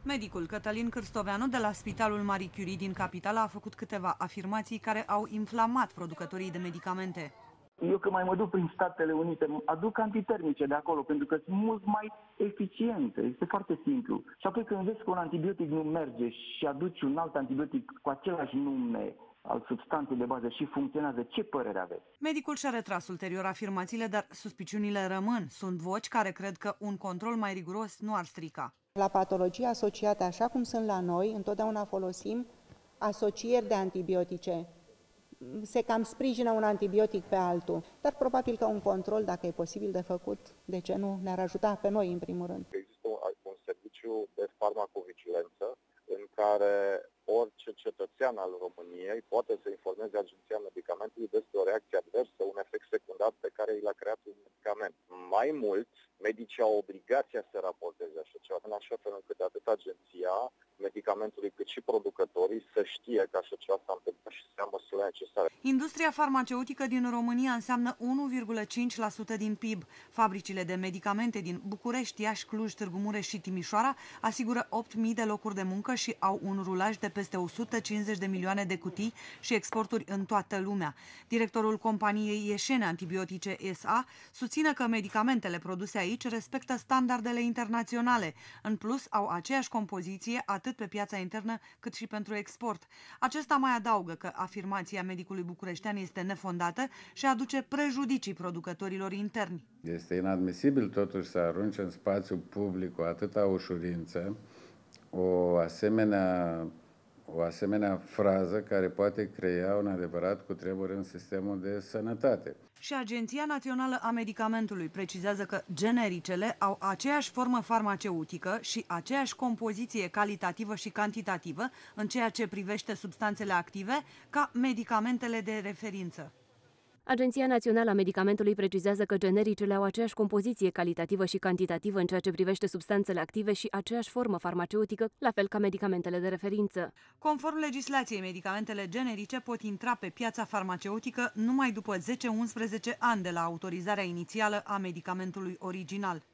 Medicul Cătălin Cârstoveanu de la Spitalul Marie Curie din capitală a făcut câteva afirmații care au inflamat producătorii de medicamente. Eu când mai mă duc prin Statele Unite, aduc antitermice de acolo, pentru că sunt mult mai eficiente. Este foarte simplu. Și apoi când vezi că un antibiotic nu merge și aduci un alt antibiotic cu același nume al substanței de bază și funcționează, ce părere aveți? Medicul și-a retras ulterior afirmațiile, dar suspiciunile rămân. Sunt voci care cred că un control mai riguros nu ar strica. La patologii asociate, așa cum sunt la noi, întotdeauna folosim asocieri de antibiotice. Se cam sprijină un antibiotic pe altul, dar probabil că un control, dacă e posibil de făcut, de ce nu, ne-ar ajuta pe noi în primul rând. Există un serviciu de farmacovigilență în care orice cetățean al României poate să informeze Agenția Medicamentului despre o reacție adversă, un efect secundar pe care i l-a creat un medicament. Mai mult, medicii au obligația să raporteze așa ceva, în așa fel încât atât agenția medicamentului cât și producătorii să știe că așa ceva s-a întâmplat și să ia măsurile necesare. Industria farmaceutică din România înseamnă 1,5% din PIB. Fabricile de medicamente din București, Iași, Cluj, Târgu Mureș și Timișoara asigură 8.000 de locuri de muncă și au un rulaj de peste 150 de milioane de cutii și exporturi în toată lumea. Directorul companiei Ieșene Antibiotice SA susține că medicamentele produse aici respectă standardele internaționale. În plus, au aceeași compoziție atât pe piața internă cât și pentru export. Acesta mai adaugă că afirmația medicului bucureștean este nefondată și aduce prejudicii producătorilor interni. Este inadmisibil totuși să arunce în spațiu public cu atâta ușurință o asemenea frază care poate crea un adevărat cutremur în sistemul de sănătate. Și Agenția Națională a Medicamentului precizează că genericele au aceeași formă farmaceutică și aceeași compoziție calitativă și cantitativă în ceea ce privește substanțele active ca medicamentele de referință. Agenția Națională a Medicamentului precizează că genericele au aceeași compoziție calitativă și cantitativă în ceea ce privește substanțele active și aceeași formă farmaceutică, la fel ca medicamentele de referință. Conform legislației, medicamentele generice pot intra pe piața farmaceutică numai după 10-11 ani de la autorizarea inițială a medicamentului original.